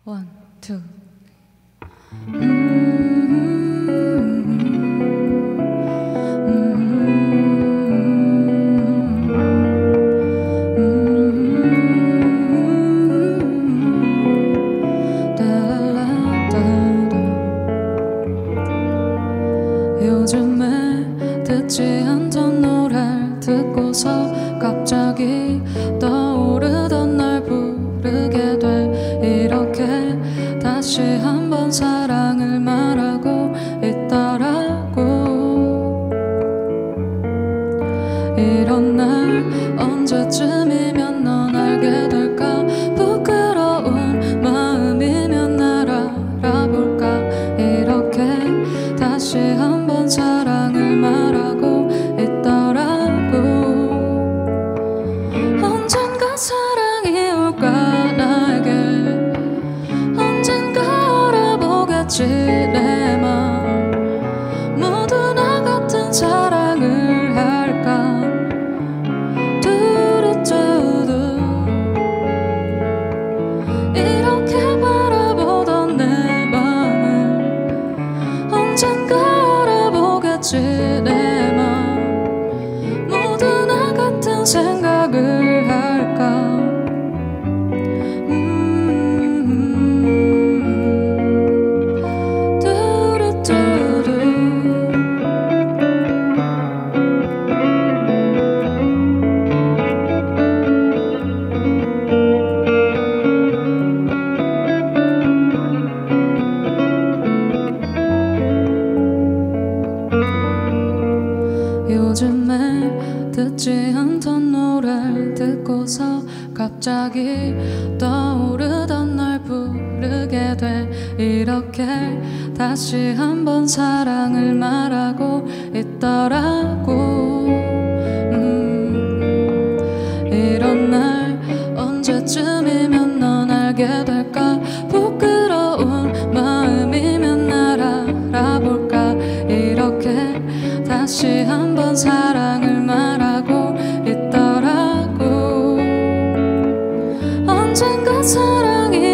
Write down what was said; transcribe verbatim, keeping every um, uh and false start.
원, 투. 요즘에 듣지 않던 노래를 듣고서 갑자기 떠오르던 날 부르게 돼. 이렇게 다시 한번 사랑을 말하고 있더라고. 이런 날 언제쯤이면 넌 알게 될까? 부끄러운 마음이면 날 알아볼까? 이렇게 다시 한번 사랑을 말하고 있더라고. 언젠가 사랑이 올까 나에게. 언젠가 알아보겠지 내 맘. 모두 나 같은 사랑을 할까. 두루두루 이렇게 바라보던 내 맘을 언젠가 알아보겠지 내 맘. 모두 나 같은 생각을 할까. 요즘에 듣지 않던 노래를 듣고서 갑자기 떠오르던 날 부르게 돼. 이렇게 다시 한번 사랑을 말하고 있더라고. 음, 이런 날 언제쯤이면 넌 알게 될까? 부끄러운 마음이면 날 알아볼까? 이렇게 다시 한번 사랑을 말하고 있더라고. 언젠가 사랑이